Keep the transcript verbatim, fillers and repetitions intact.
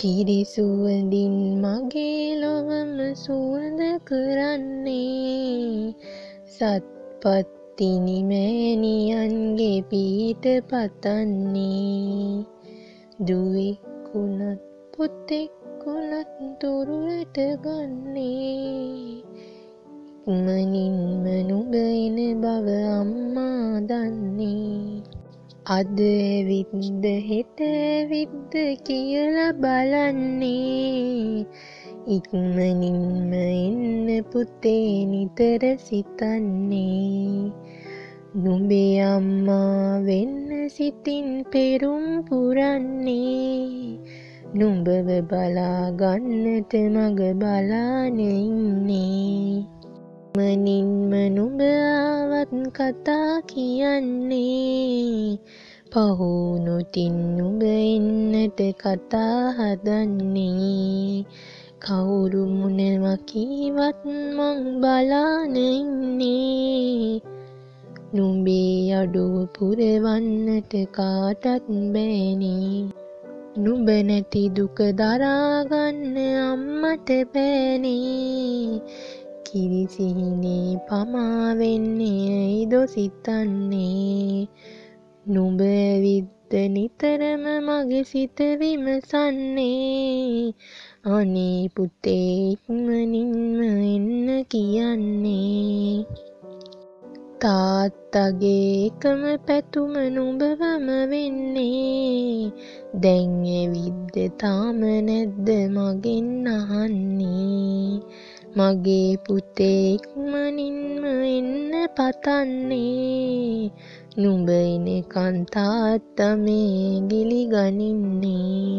කිරි සුවඳින් මගේ ලොවම සුවඳ කරන්නේ සත්පත්තිනි මෑණියන්ගේ පිහිට පතන්නේ දුවෙකුණත් පුතෙකුණත් තුරුලට ගන්නේ ඉක්මනින්ම නුඹ එන බව අම්මා දන්නේ අද ඇවිත්ද හෙට ඇවිත්ද කියලා බලන්නේ ඉක්මනින්ම එන්න පුතේ නිතර සිතන්නේ නුඹේ අම්මා වෙන්න සිතින් පෙරුම් පුරන්නේ නුඹව බලා ගන්නට මග බලාන ඉන්නේ ඉක්මනින්ම නුඹ ආවත් කතා කියන්නේ පහුනොතින් නුඹ එන්නට කතා හදන්නේ කවුරු මොනවා කීවත් මං බලාන ඉන්නේ නුඹේ අඩුව පුරවන්නට කාටත් බෑනේ නුඹ නැති දුක දරාගන්න අම්මට බෑනේ කිරිසිහිනේ පමා වෙන්නේ ඇයිදො සිතන්නේ නුඹ ඇවිත්ද නිතරම මගේ සිත විමසන්නේ අනේ පුතේ ඉක්මනින්ම එන්න කියන්නේ තාත්තගේ එකම පැතුම නුඹවම වෙන්නේ දැන් ඇවිත්ද තාම නැද්ද මගෙන් අහන්නේ මගේ පුතේ ඉක්මනින්ම එන්න පතන්නේ නුඹ එනකන් තාත්තා මේ ගිලි ගනින්නේ